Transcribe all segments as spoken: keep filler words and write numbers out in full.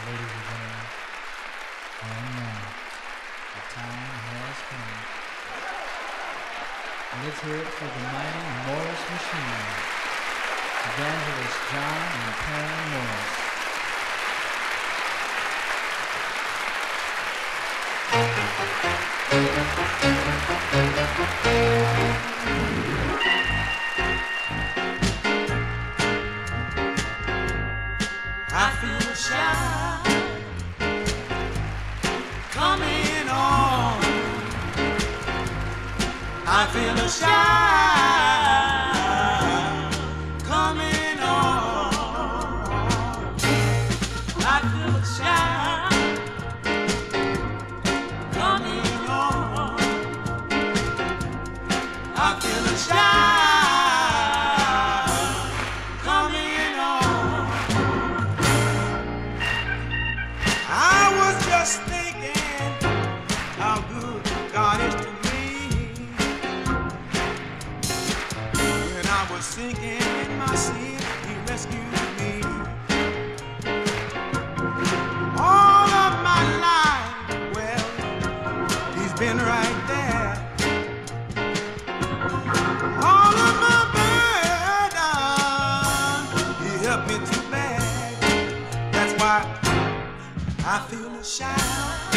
ladies and gentlemen. And now, the time has come. Let's hear it for the mighty Morris Machine. Evangelist John and Pam Morris. I feel a shout coming on. I feel a shout coming on. I feel a shout coming on. I feel a shout. Just thinking how good God is to me. When I was sinking in my sin, He rescued me. All of my life, well, He's been right there. All of my burden, He helped me to bear. That's why I feel a shout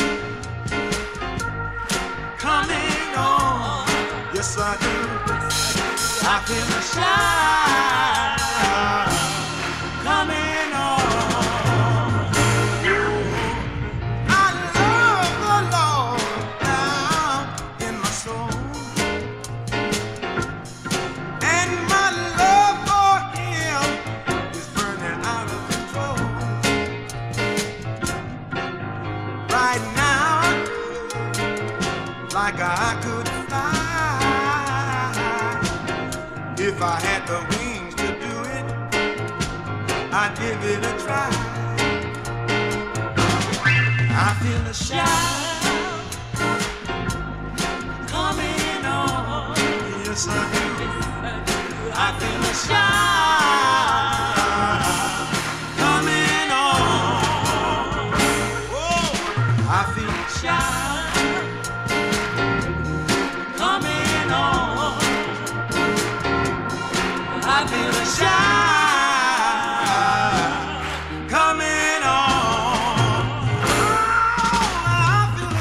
coming on. Yes, I do. I feel a shout coming on. I love the Lord down in my soul, and my love for Him is burning out of control. Right now, like I could fly, if I had the wings to do it, I'd give it a try. I feel a shout coming on. Yes, I do. I feel a shout coming on. I feel a shout coming on. I feel a shout coming on. Oh, I feel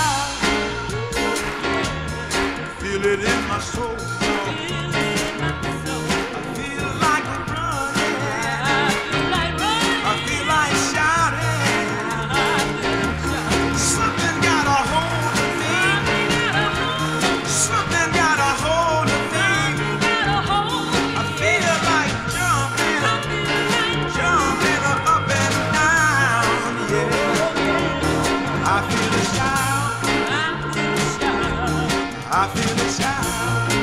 a shout. Feel it in my soul. I feel like running. I feel like shouting. Something got a hold of me. Something got a hold of me. I feel like jumping, jumping up and down. Yeah, I feel a shout. I feel a shout.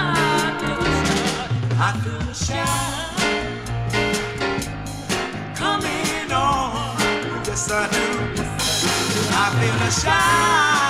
I feel a shout coming on. Yes, I do. I feel a shout.